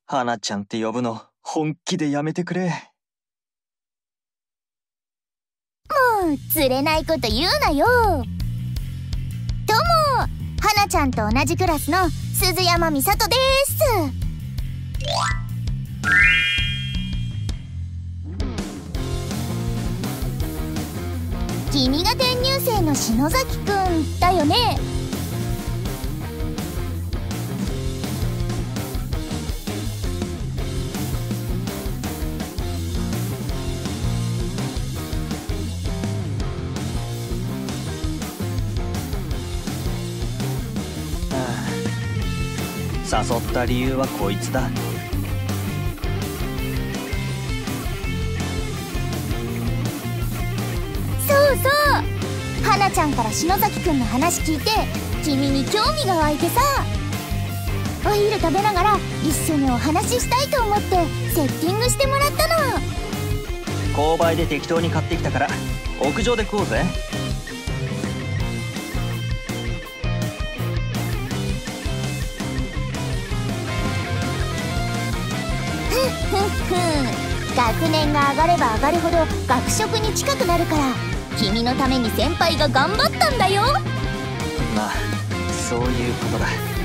花ちゃんって呼ぶの本気でやめてくれ。 もう釣れないこと言うなよ。どうも、花ちゃんと同じクラスの鈴山美里です。君が転入生の篠崎くんだよね。 誘った理由はこいつだ。 そうそう、花ちゃんから篠崎くんの話聞いて君に興味が湧いてさ、お昼食べながら一緒にお話ししたいと思ってセッティングしてもらったの。 購買で適当に買ってきたから屋上で食おうぜ。 学年が上がれば上がるほど学食に近くなるから君のために先輩が頑張ったんだよ。 まあそういうことだ。